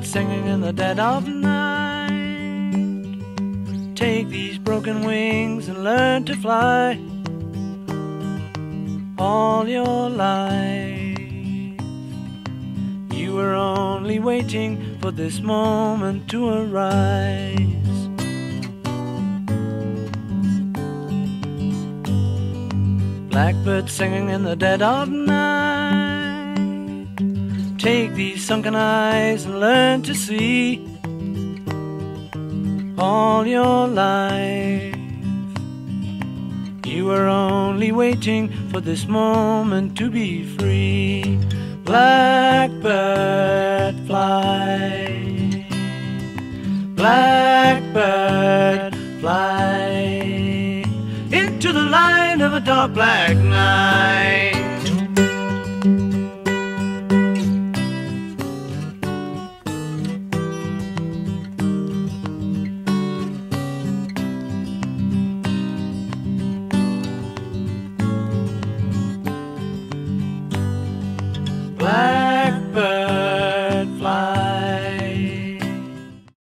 Blackbird singing in the dead of night. Take these broken wings and learn to fly. All your life you were only waiting for this moment to arise. Blackbird singing in the dead of night. Take these sunken eyes and learn to see. All your life you were only waiting for this moment to be free. Blackbird fly, blackbird fly into the light of a dark black night. Black